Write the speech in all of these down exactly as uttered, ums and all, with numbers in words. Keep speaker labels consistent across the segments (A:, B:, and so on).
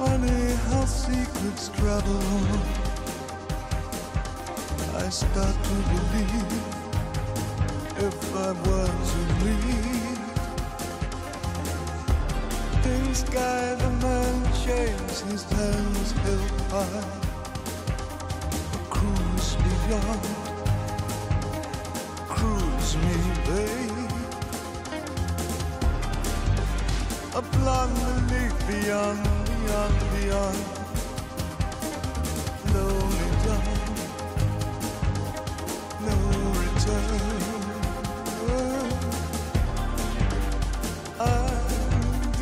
A: Funny how secrets travel on. I start to believe if I was a lead. In sky the man shaves his hands held high. A cruise beyond, cruise me, babe. A blonde leaf beyond, beyond, beyond. Lonely dawn, no return. I'm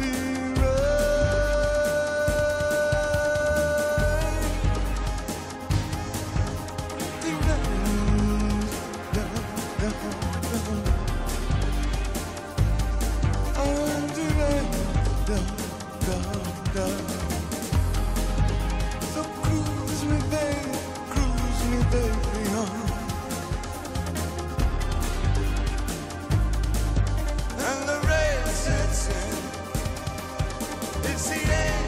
A: So cruise me, babe, cruise me, babe, beyond. And the rain sets in. It's the end.